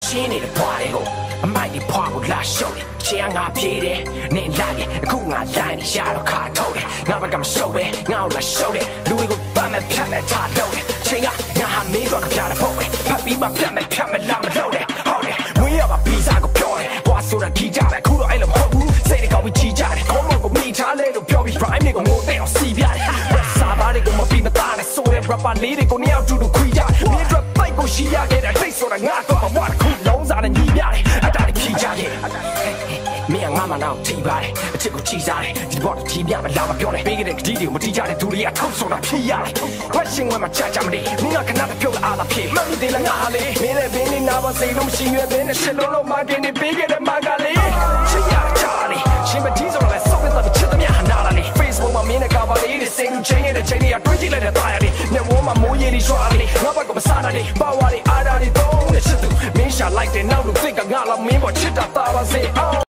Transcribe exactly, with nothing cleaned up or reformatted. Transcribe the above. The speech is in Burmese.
ချင်းနေတဲ့ဘွားတွေကိုအမိုက်တွေဖွာကိုလာရှုပ်တယ်ချင်းငါပြေးတယ်နေလိုက်တယ်အခုငါလိုင်းနေရတော့ခါထုတ်တယ်ငါဘက်ကမရှုပ်ပဲငါ့ကိုလာရှုပ်တယ်လူတွေကိုပတ်မဲ့ဖြတ်မဲ့ထားတော့တယ်ချင်းကငါဟာမင်းတို့ကပြတဲ့ဖို့ပဲဖတ်ပြီးမှဖြတ်မဲ့ဖြတ်မဲ့လာမလုပ်တယ်ဟုတ်တယ်ဝင်းရပါပြီးစားကိုပြောတယ်ဘွားဆိုတာကြီးကြတယ်အခုတော့အဲ့လိုမဟုတ်ဘူးစိတ်တွေကောင်းပြီးကြီးကြတယ်ခေါင်းကိုမိထားလဲလို့ပြောပြီး prime တွေကိုငိုတဲ့အောင်စီးပြတယ်စာပါတွေကိုမပြီးမသားနဲ့ဆိုတဲ့ rapper လေးတွေကိုနှစ်ယောက်တူတူခွေးကြတယ်မင်းတို့ပိုက်ကိုရှိရခဲ့တဲ့တိတ်ဆိုတာငါတော့မဝါခုလုံးစားနဲ့ညီပြတယ်အတားတွေခီးကြခဲ့မင်းကငါမှတော့ထိပါတယ်အချစ်ကိုချီစားတယ်ဒီဘောတော့ကြီးပြမလာမပြောနဲ့ပေးခဲ့တဲ့ကတိတွေကိုမတီးကြတဲ့သူတွေကထုတ်ဆိုတာဖြစ်ရတယ် question ဝင်မှာချာချာမလေးမင်းကခဏတပြုတ်လာအားလာဖြစ်မှန်တယ်လားငါဟာလေမင်းနဲ့ဘင်းလေးနာပါစိတ်လုံးမရှိရွယ်ဘင်းနဲ့ရှစ်လုံးလုံးမာကင်းနေပေးခဲ့တဲ့မာကလေးချစ်ရချာလေးရှင်မတီးဆိုတော့လဲစောက်တဲ့ချစ်သမျှဟာနာလာလေး Facebook မှာမင်းနဲ့ကာပါလေးတွေစိတ်ကူချင်းနေတဲ့ချိန်တွေကတွေးကြည့်လိုက်တဲ့သားရလေးမျက်ဝန်းမှာမိုးရေတွေရွှာလေးငါဘက်ကမစားတာလေးပါဝါလေးအားတာလေးသုံးနဲ့ချစ်သူမင်းရှာလိုက်တဲ့နောက်လူသိကငါလာမင်းပေါ်ချစ်တာသားပါစေ